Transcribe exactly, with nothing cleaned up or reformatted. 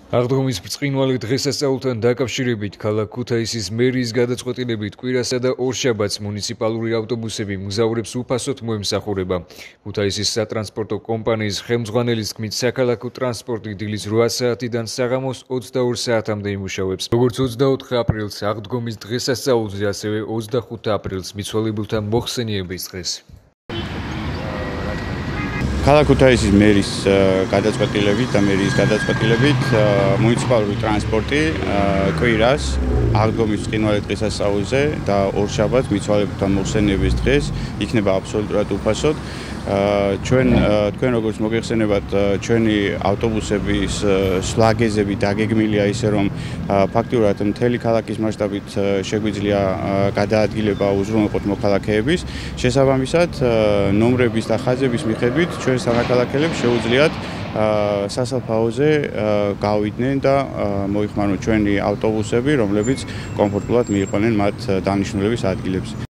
აღდგომის ბრწყინვალე დღესასწაულთან დაკავშირებით ქალაქ ქუთაისის მერიის გადაწყვეტილებით კვირასა და ორშაბათს მუნიციპალური ავტობუსები მგზავრებს უფასოდ მოემსახურება. ქუთაისის სატრანსპორტო კომპანიის ხელმძღვანელის თქმით, საქალაქო ტრანსპორტი დილის რვა საათიდან საღამოს ოცდაორ საათამდე იმუშავებს. როგორც ოცდაოთხ აპრილს აღდგომის დღესასწაულზე, ასევე ოცდახუთ აპრილს მიცვალებულთა მოხსენიების დღეს. ქალაქ ქუთაისის მერის გადაწყვეტილებით და მერიის გადაწყვეტილებით მუნიციპალური ტრანსპორტი კვირას აღდგომის ბრწყინვალე დღესასწაულზე და ორშაბათს მიცვალებულთა მოხსენიების დღეს იქნება აბსოლუტურად უფასოდ. ჩვენ თქვენ როგორც მოგეხსენებათ, ჩვენი ავტობუსების სვლაგეზები დაგეგმილია ისე, რომ ფაქტიურად მთელი ქალაქის მასშტაბით შეგვიძლია გადაადგილება უზრუნველყოთ მოქალაქეების. შესაბამისად, ნომრების და ხაზების მიხედვით ჩვენ სამოქალაქეებს შეუძლიათ სასაფლაოზე გავიდნენ და მოიხმაროთ ჩვენი ავტობუსები, რომლებიც კომფორტულად მიიყვანენ მათ დანიშნულების ადგილებს.